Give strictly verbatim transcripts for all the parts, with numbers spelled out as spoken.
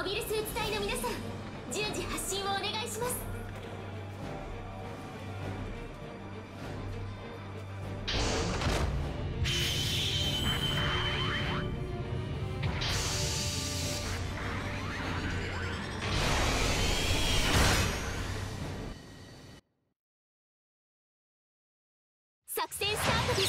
ビルスーツ隊の皆さん、順次発進をお願いします。作戦スタートです。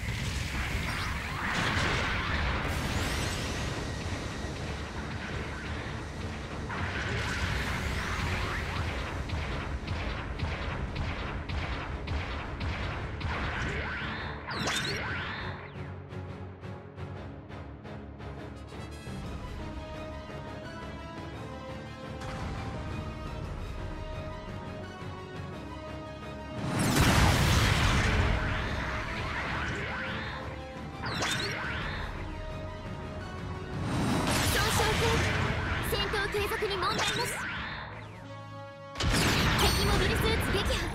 戦闘継続に問題なし。敵モビルスーツ撃破。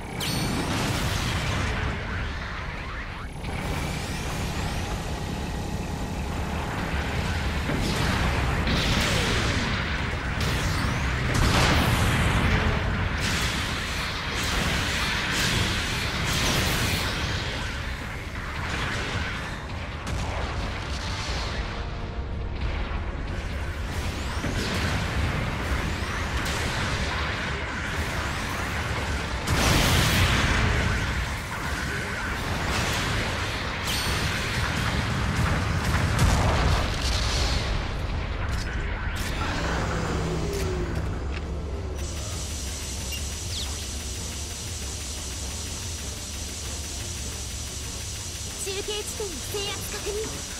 中継地点の制圧確認。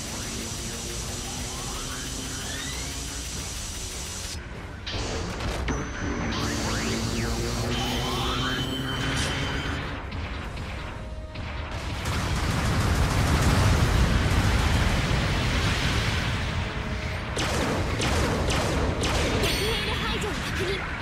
敵兵の排除を確認。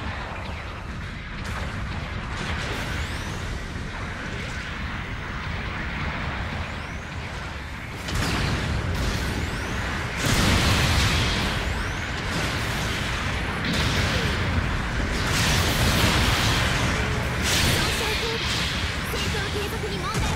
継続に問題なし。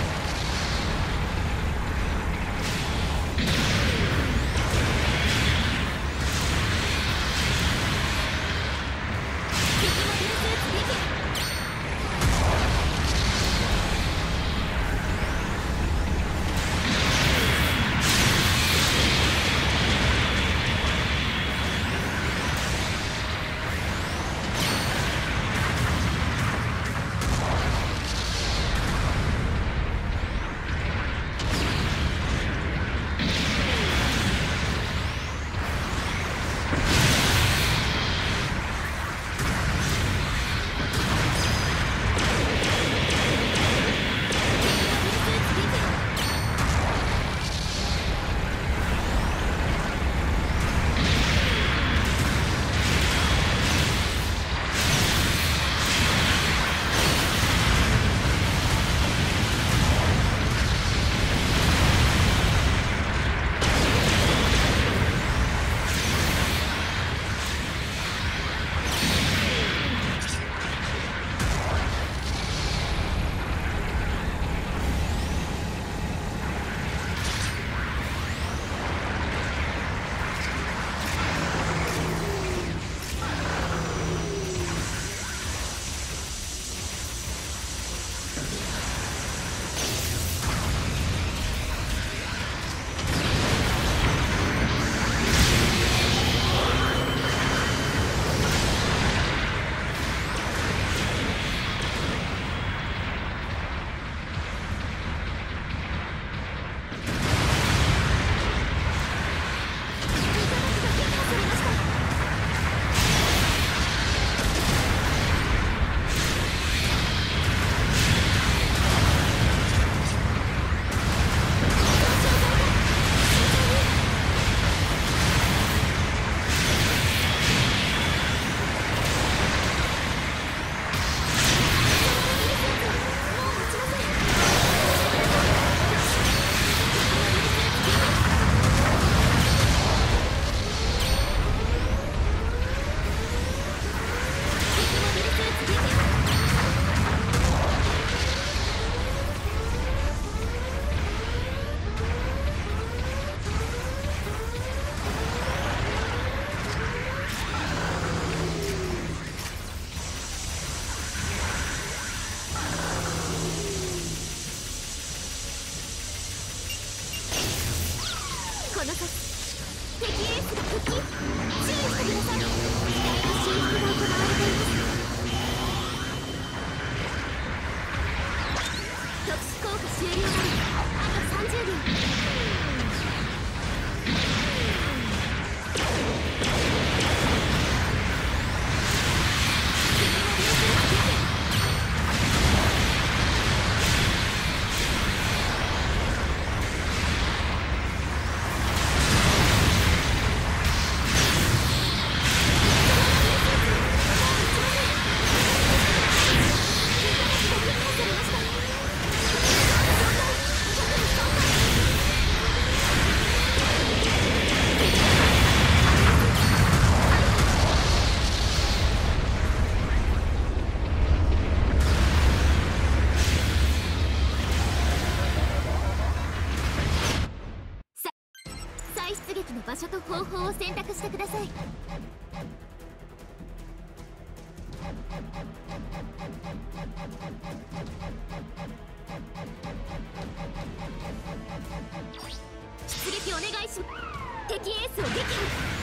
敵モビルスーツ撃破。 この先敵エースが復帰。注意してください。機体の修復が行われています。特殊効果終了まであとさんじゅうびょう。出撃の場所と方法を選択してください。出撃お願いします。敵エースを撃破。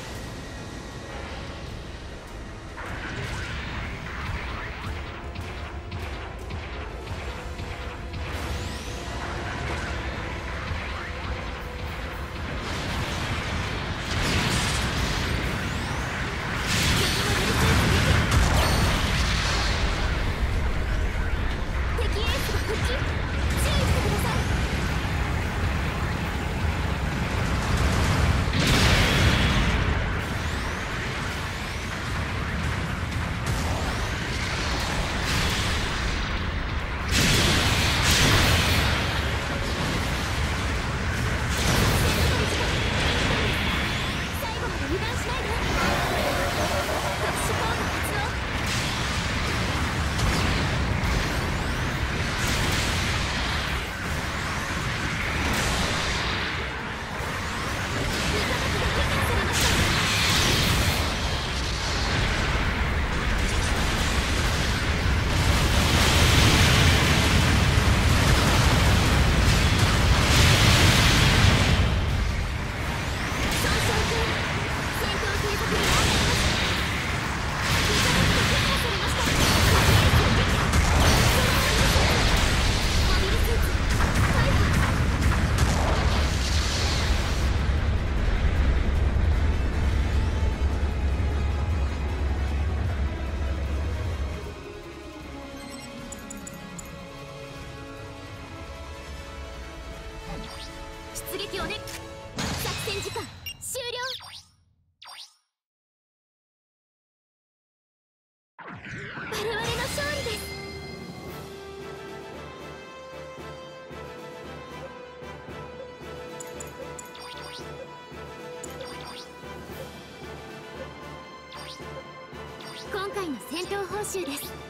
出撃をね。作戦時間終了。我々の勝利です。今回の戦闘報酬です。